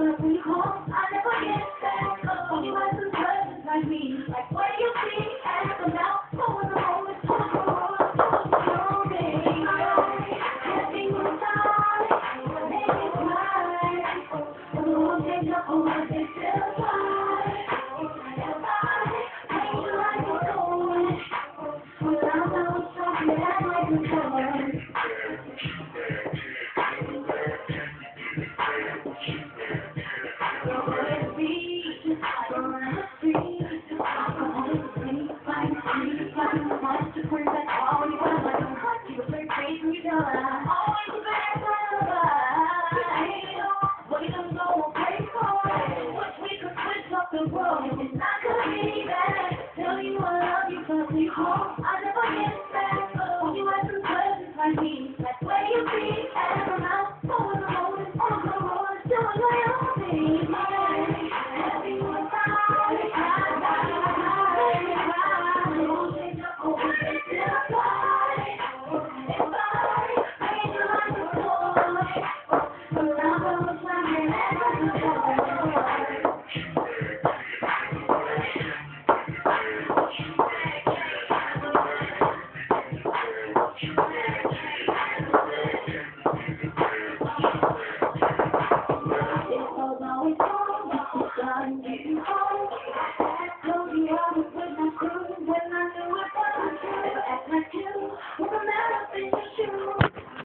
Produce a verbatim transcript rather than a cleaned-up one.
but when you call, I never get back. Oh, you have some questions like me, like where you be, ask them out, who was the moment, who was the moment, who was the moment. Everything was fine, make it right. But the whole thing up on what they feel like. Ain't you like it's going? Well, I'm not something that I might be doing. The world is not gonna be bad. Tell you I love you, but we home.